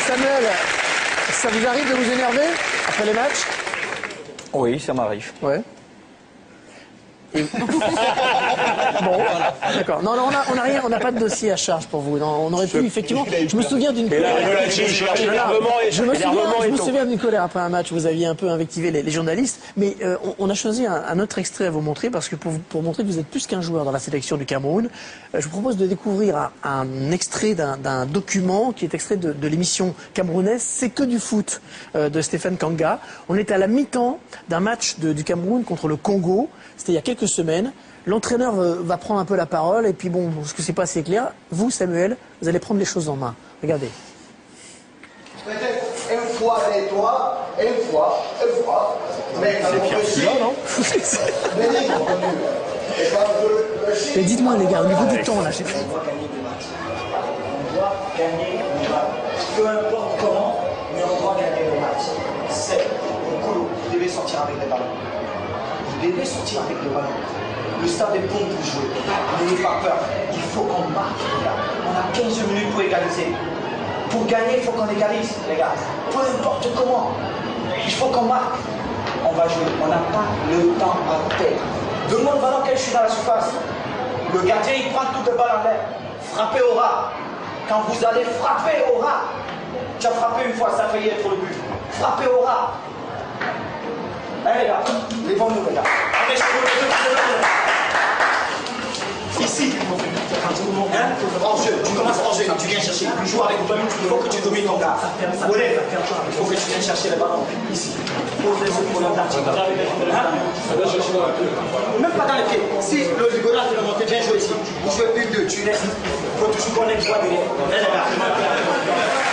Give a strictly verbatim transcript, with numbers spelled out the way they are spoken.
Samuel, ça vous arrive de vous énerver après les matchs? Oui, ça m'arrive. Ouais. Et... bon, d'accord. Non, non, on n'a on a rien, on n'a pas de dossier à charge pour vous. Non, on aurait pu, effectivement. Je me souviens d'une colère. Je me souviens, je me souviens d'une colère après un match. Vous aviez un peu invectivé les, les journalistes, mais euh, on, on a choisi un, un autre extrait à vous montrer parce que pour, pour montrer que vous êtes plus qu'un joueur dans la sélection du Cameroun, euh, je vous propose de découvrir un, un extrait d'un document qui est extrait de, de l'émission camerounaise C'est que du foot euh, de Stéphane Kanga. On est à la mi-temps d'un match de, du Cameroun contre le Congo. C'était il y a quelques semaines. L'entraîneur va prendre un peu la parole et puis bon, parce que c'est pas assez clair, vous Samuel, vous allez prendre les choses en main. Regardez. Une fois les doigts, une fois, une fois. Mais c'est Pierre non? Mais dites-moi les gars, au niveau du temps là, j'ai fait. On doit gagner le match. Peu importe comment, mais on doit gagner le match. C'est Nkolo, vous devez sortir avec les ballons. Vous devez sortir avec le ballon. Le stade est bon pour jouer. N'ayez pas peur. Il faut qu'on marque, les gars. On a quinze minutes pour égaliser. Pour gagner, il faut qu'on égalise, les gars. Peu importe comment. Il faut qu'on marque. On va jouer. On n'a pas le temps à perdre. Donne-moi le ballon quand je suis dans la surface. Le gardien, il prend toutes les balles en l'air. Frappez au ras. Quand vous allez frapper au ras, tu as frappé une fois, ça a failli être le but. Frappez au ras. Allez, les gars, levons-nous, les gars. Allez, ici, hein? En jeu, tu commences en jeu, tu viens chercher, tu joues avec toi, il faut que tu domines ton gars. Relève, il faut que tu viennes chercher les ballons. Ici. Même pas dans les pieds. Si le Ligonard te le monte, viens jouer ici. Vous jouez plus de deux, tu laisses. Il faut toujours qu'on ait le poids derrière.